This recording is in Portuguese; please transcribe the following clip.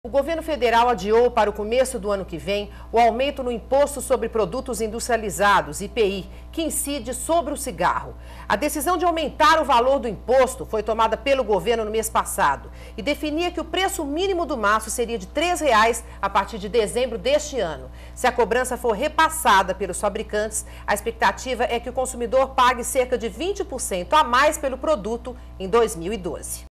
O governo federal adiou para o começo do ano que vem o aumento no Imposto sobre Produtos Industrializados, IPI, que incide sobre o cigarro. A decisão de aumentar o valor do imposto foi tomada pelo governo no mês passado e definia que o preço mínimo do maço seria de R$ 3,00 a partir de dezembro deste ano. Se a cobrança for repassada pelos fabricantes, a expectativa é que o consumidor pague cerca de 20% a mais pelo produto em 2012.